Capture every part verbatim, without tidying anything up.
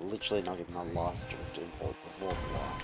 literally not even the last drift in Port before the line.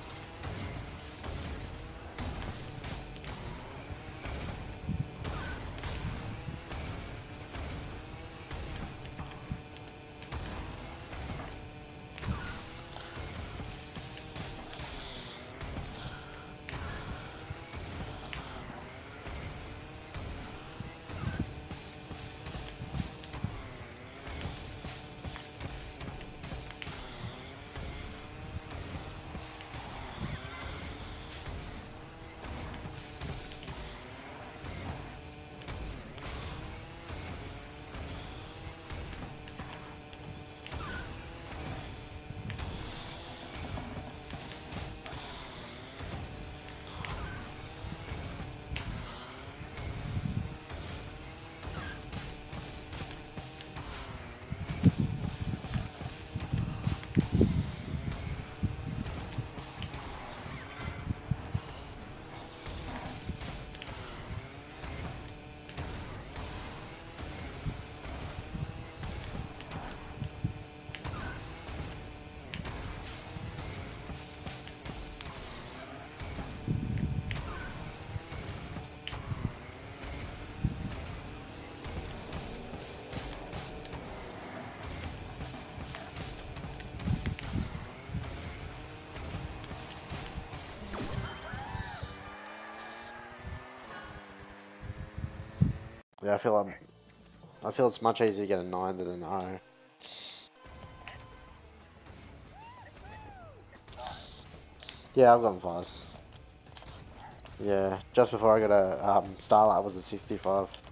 Yeah, I feel I'm, I feel it's much easier to get a nine than an O. Yeah, I've gotten fives. Yeah, just before I got a um, Starlight was a sixty-five.